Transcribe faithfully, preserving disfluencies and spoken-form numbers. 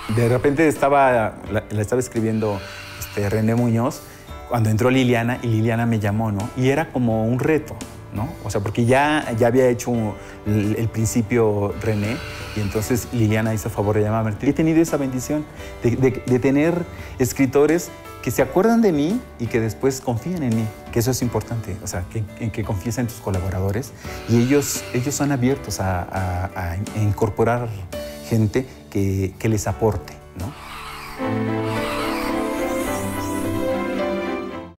De repente estaba, la, la estaba escribiendo este, René Muñoz cuando entró Liliana y Liliana me llamó, ¿no? Y era como un reto, ¿no? O sea, porque ya, ya había hecho el, el principio René y entonces Liliana hizo favor de llamarme. He tenido esa bendición de, de, de tener escritores que se acuerdan de mí y que después confían en mí, que eso es importante, o sea, que, en que confíes en tus colaboradores y ellos, ellos son abiertos a, a, a incorporar gente que, que les aporte, ¿no?